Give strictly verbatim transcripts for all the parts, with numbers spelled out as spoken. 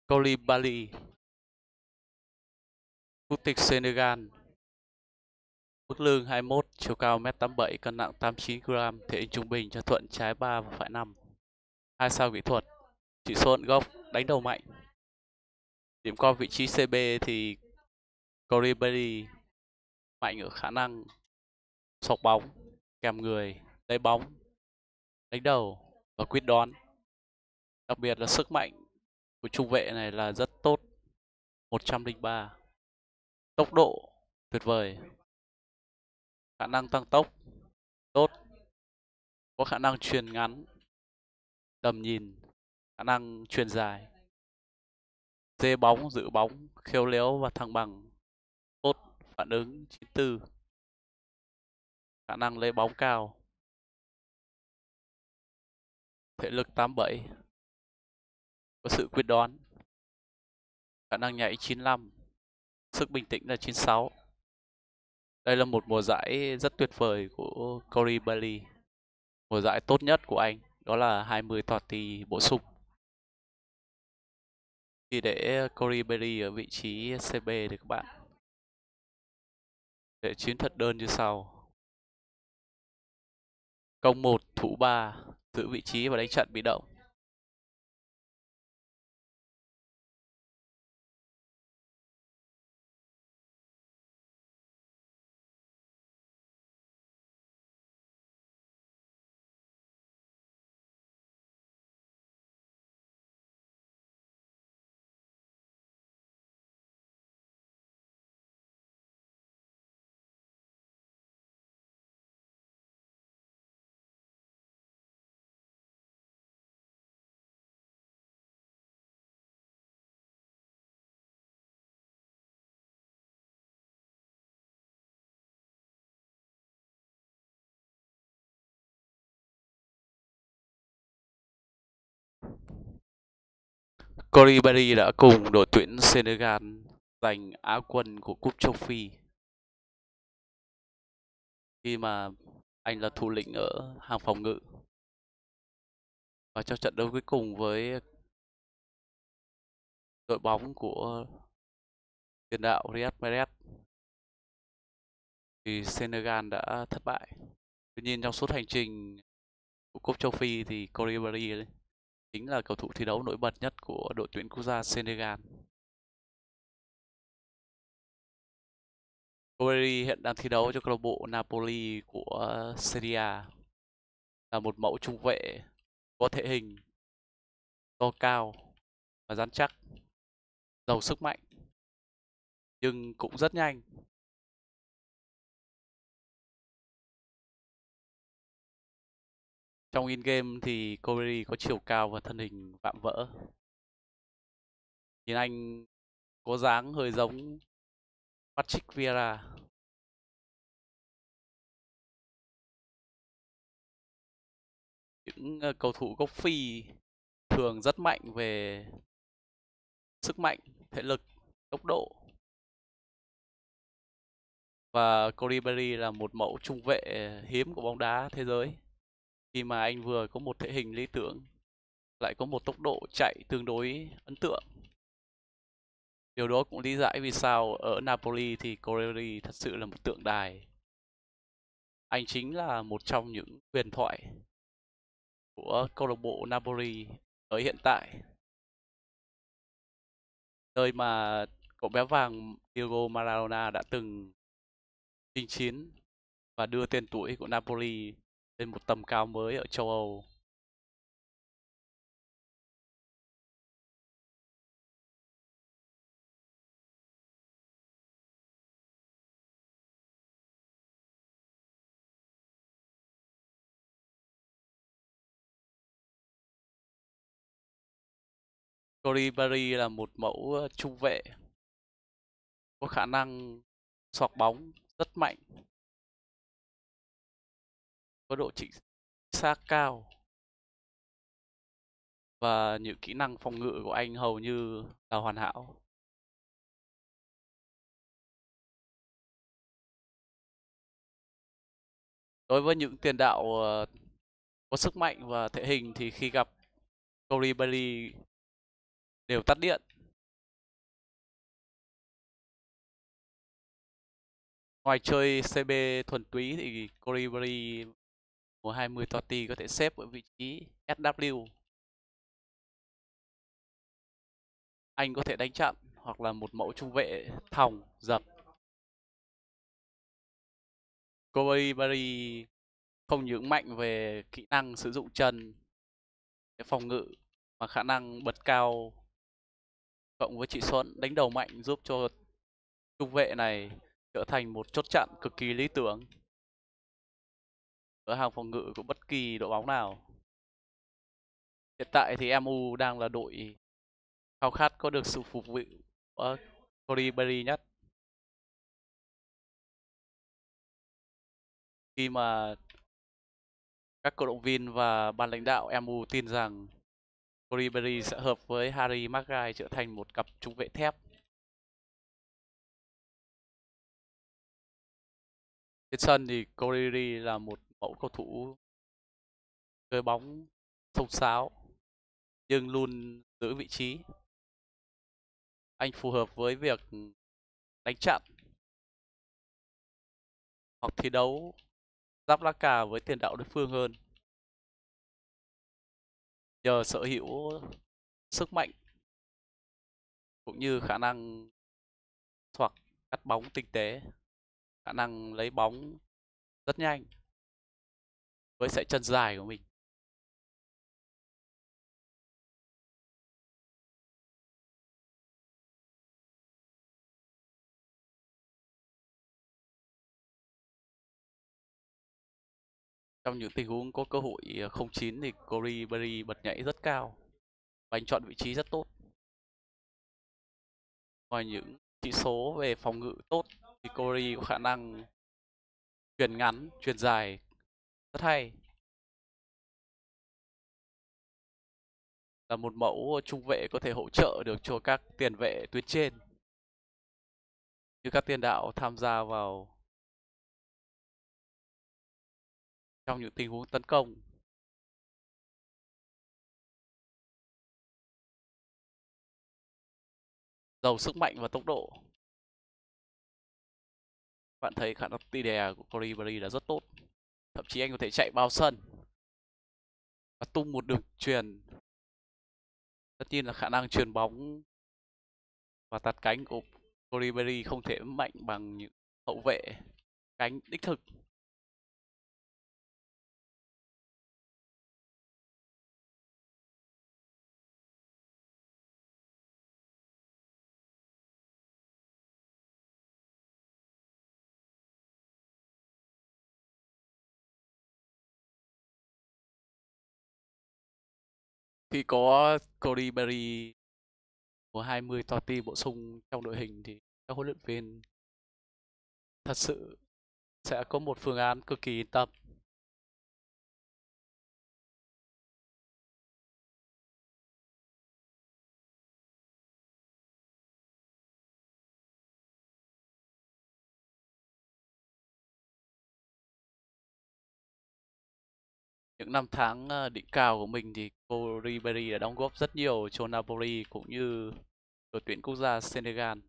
Koulibaly, quốc tịch Senegal, mức lương hai mươi mốt, chiều cao mét tám mươi bảy, cân nặng tám mươi chín ki lô gam, thể hình trung bình, cho thuận trái ba và phải năm. Hai sao kỹ thuật, chỉ số ẩn gốc, đánh đầu mạnh. Điểm qua vị trí xê bê thì Koulibaly mạnh ở khả năng sọc bóng, kèm người, lấy bóng, đánh đầu và quyết đoán. Đặc biệt là sức mạnh của trung vệ này là rất tốt, một trăm lẻ ba. Tốc độ tuyệt vời, khả năng tăng tốc tốt, có khả năng chuyền ngắn, tầm nhìn, khả năng chuyền dài, dê bóng, giữ bóng, khéo léo và thăng bằng tốt, phản ứng chín mươi tư, khả năng lấy bóng cao, thể lực tám mươi bảy, có sự quyết đoán, khả năng nhảy chín mươi lăm, sức bình tĩnh là chín mươi sáu. Đây là một mùa giải rất tuyệt vời của Koulibaly, mùa giải tốt nhất của anh đó là hai mươi tọa tì bổ sung. Khi để Koulibaly ở vị trí xê bê thì các bạn để chiến thuật đơn như sau: công một, thủ ba, giữ vị trí và đánh chặn bị động. Koulibaly đã cùng đội tuyển Senegal giành Á quân của Cúp Châu Phi khi mà anh là thủ lĩnh ở hàng phòng ngự. Và trong trận đấu cuối cùng với đội bóng của tiền đạo Riyad Mahrez thì Senegal đã thất bại. Tuy nhiên trong suốt hành trình của Cúp Châu Phi thì Koulibaly chính là cầu thủ thi đấu nổi bật nhất của đội tuyển quốc gia Senegal. Koulibaly hiện đang thi đấu cho câu lạc bộ Napoli của Serie A, là một mẫu trung vệ có thể hình to cao và rắn chắc, giàu sức mạnh nhưng cũng rất nhanh. Trong in game thì Koulibaly có chiều cao và thân hình vạm vỡ. Nhìn anh có dáng hơi giống Patrick Vieira. Những uh, cầu thủ gốc Phi thường rất mạnh về sức mạnh, thể lực, tốc độ. Và Koulibaly là một mẫu trung vệ hiếm của bóng đá thế giới, khi mà anh vừa có một thể hình lý tưởng, lại có một tốc độ chạy tương đối ấn tượng. Điều đó cũng lý giải vì sao ở Napoli thì Koulibaly thật sự là một tượng đài. Anh chính là một trong những huyền thoại của câu lạc bộ Napoli ở hiện tại, nơi mà cậu bé vàng Diego Maradona đã từng chinh chiến và đưa tên tuổi của Napoli lên một tầm cao mới ở châu Âu. Koulibaly là một mẫu trung vệ có khả năng xoạc bóng rất mạnh, có độ chính xác cao, và những kỹ năng phòng ngự của anh hầu như là hoàn hảo. Đối với những tiền đạo uh, có sức mạnh và thể hình thì khi gặp Koulibaly đều tắt điện. Ngoài chơi xê bê thuần túy thì Colibri mùa hai mươi Totti có thể xếp ở vị trí ét vê kép. Anh có thể đánh chặn hoặc là một mẫu trung vệ thòng dập. Colibri không những mạnh về kỹ năng sử dụng chân để phòng ngự mà khả năng bật cao cộng với chỉ số đánh đầu mạnh giúp cho trung vệ này trở thành một chốt chặn cực kỳ lý tưởng ở hàng phòng ngự của bất kỳ đội bóng nào. Hiện tại thì em u đang là đội khao khát có được sự phục vụ của Colibri nhất, khi mà các cổ động viên và ban lãnh đạo em u tin rằng Colibri sẽ hợp với Harry Maguire trở thành một cặp trung vệ thép. Trên sân thì Colibri là một mẫu cầu thủ chơi bóng xông xáo nhưng luôn giữ vị trí. Anh phù hợp với việc đánh chặn hoặc thi đấu giáp lá cà với tiền đạo đối phương hơn. Nhờ sở hữu sức mạnh cũng như khả năng thoạt cắt bóng tinh tế, khả năng lấy bóng rất nhanh với sải chân dài của mình. Trong những tình huống có cơ hội không chín thì Colibri bật nhảy rất cao và anh chọn vị trí rất tốt. Ngoài những chỉ số về phòng ngự tốt thì Colibri có khả năng chuyền ngắn, chuyền dài rất hay. Là một mẫu trung vệ có thể hỗ trợ được cho các tiền vệ tuyến trên, như các tiền đạo tham gia vào trong những tình huống tấn công. Giàu sức mạnh và tốc độ. Bạn thấy khả năng tỉ đè của Colibri là rất tốt. Thậm chí anh có thể chạy bao sân và tung một đường truyền. Tất nhiên là khả năng truyền bóng và tạt cánh của Colibri không thể mạnh bằng những hậu vệ cánh đích thực. Khi có Colibri của hai mươi Totti bổ sung trong đội hình thì các huấn luyện viên thật sự sẽ có một phương án cực kỳ yên tâm. Những năm tháng đỉnh cao của mình thì Colibri đã đóng góp rất nhiều cho Napoli cũng như đội tuyển quốc gia Senegal.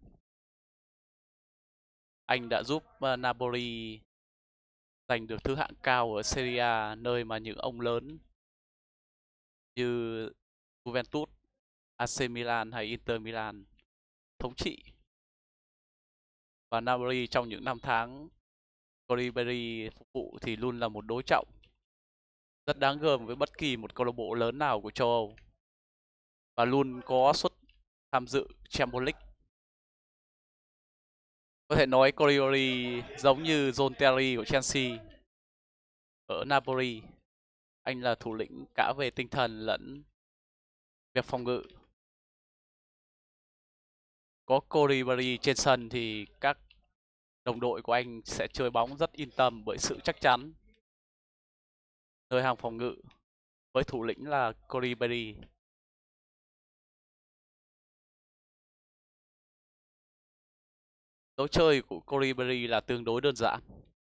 Anh đã giúp Napoli giành được thứ hạng cao ở Serie A, nơi mà những ông lớn như Juventus, a xê Milan hay Inter Milan thống trị. Và Napoli trong những năm tháng Colibri phục vụ thì luôn là một đối trọng rất đáng gờm với bất kỳ một câu lạc bộ lớn nào của châu Âu và luôn có suất tham dự Champions League. Có thể nói Colibri giống như John Terry của Chelsea ở Napoli. Anh là thủ lĩnh cả về tinh thần lẫn việc phòng ngự. Có Colibri trên sân thì các đồng đội của anh sẽ chơi bóng rất yên tâm bởi sự chắc chắn nơi hàng phòng ngự với thủ lĩnh là Colibri. Lối chơi của Colibri là tương đối đơn giản.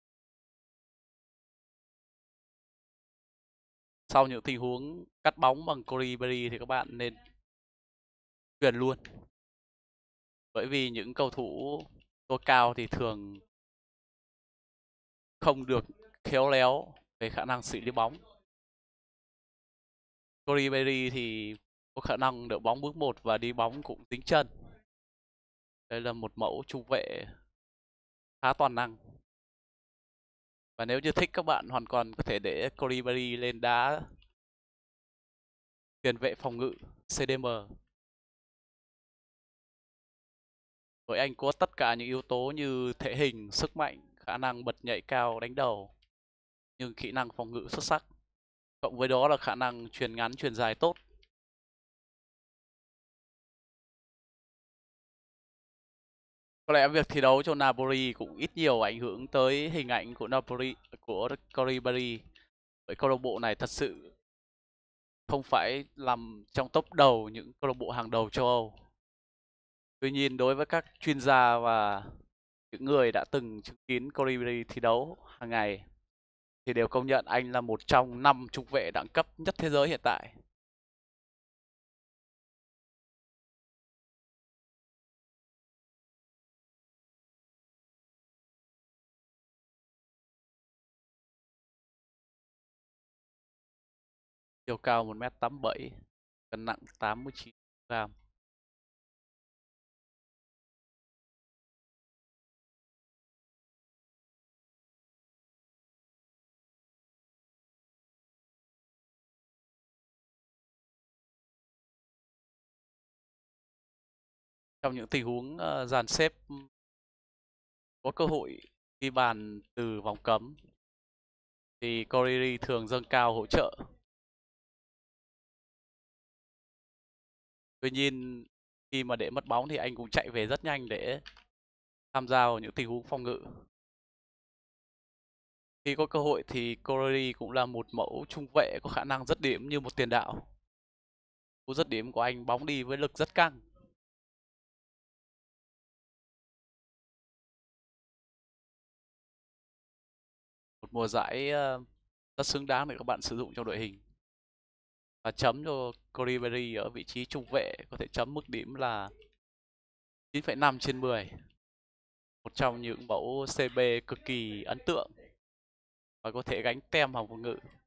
Sau những tình huống cắt bóng bằng Colibri thì các bạn nên chuyền luôn. Bởi vì những cầu thủ tối cao thì thường không được khéo léo về khả năng xử lý bóng. Corey Perry thì có khả năng đỡ bóng bước một và đi bóng cũng dính chân. Đây là một mẫu trung vệ khá toàn năng. Và nếu như thích, các bạn hoàn toàn có thể để Corey Perry lên đá tiền vệ phòng ngự xê đê em. Với anh có tất cả những yếu tố như thể hình, sức mạnh, khả năng bật nhảy cao đánh đầu, nhưng kỹ năng phòng ngự xuất sắc. Cộng với đó là khả năng chuyền ngắn chuyền dài tốt. Có lẽ việc thi đấu cho Napoli cũng ít nhiều ảnh hưởng tới hình ảnh của Napoli của Corey Perry. Bởi câu lạc bộ này thật sự không phải nằm trong top đầu những câu lạc bộ hàng đầu châu Âu. Tuy nhiên, đối với các chuyên gia và những người đã từng chứng kiến Corey Perry thi đấu hàng ngày thì đều công nhận anh là một trong năm trung vệ đẳng cấp nhất thế giới hiện tại. Chiều cao một mét tám mươi bảy, cân nặng tám mươi chín gram. Trong những tình huống uh, dàn xếp có cơ hội ghi bàn từ vòng cấm thì Corey thường dâng cao hỗ trợ. Tuy nhiên, khi mà để mất bóng thì anh cũng chạy về rất nhanh để tham gia vào những tình huống phòng ngự. Khi có cơ hội thì Corey cũng là một mẫu trung vệ có khả năng dứt điểm như một tiền đạo. Cú dứt điểm của anh bóng đi với lực rất căng. Một mùa giải rất xứng đáng để các bạn sử dụng trong đội hình. Và chấm cho Corey Perry ở vị trí trung vệ có thể chấm mức điểm là chín phẩy năm trên mười. Một trong những mẫu xê bê cực kỳ ấn tượng và có thể gánh tem phòng ngự.